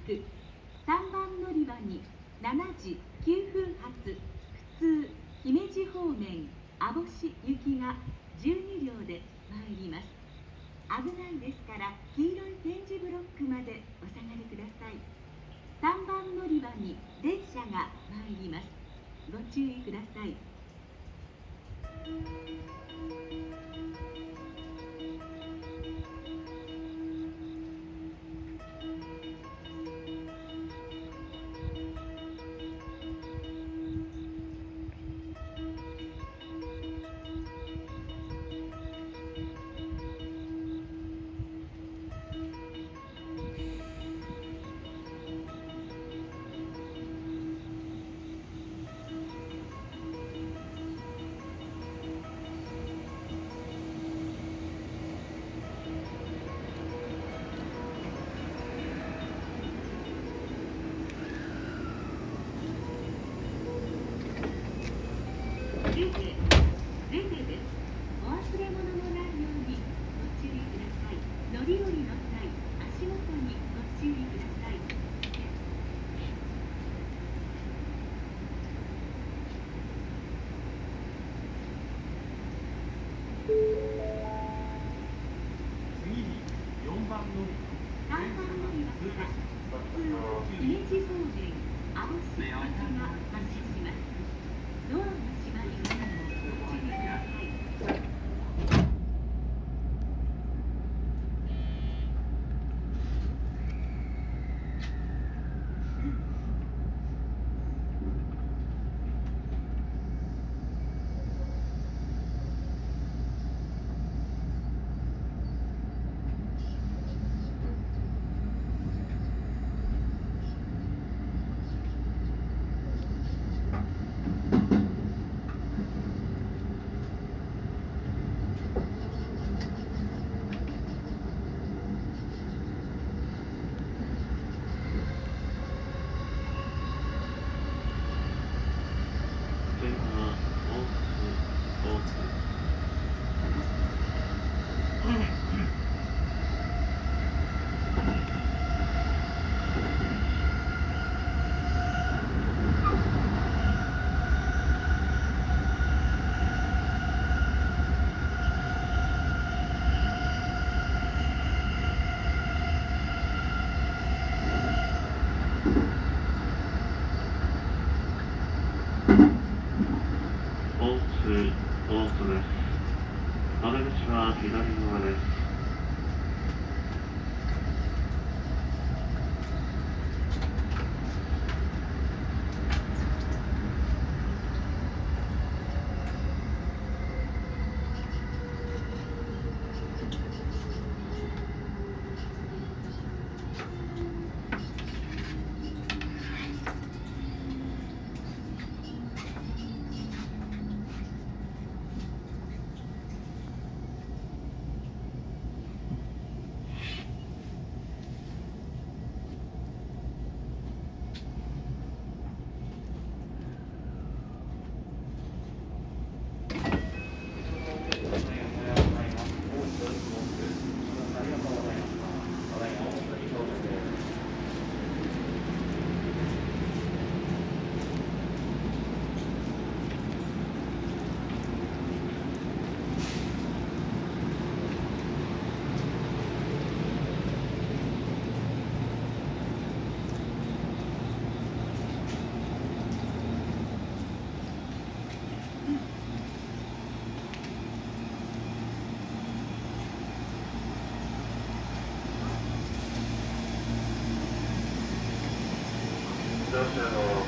区3番乗り場に7時9分発普通姫路方面網干行きが12両で参ります。危ないですから黄色い点字ブロックまでお下がりください。3番乗り場に電車が参ります。ご注意ください。ゼゼです。お忘れ物のないようにご注意ください。乗り降りの際、足元にご注意ください。 次に4番乗り 3番乗り場から普通姫路方面網干行きが発車します。ドアの閉まりにもご注意ください。 大津です。窓口は左側です。 乗車の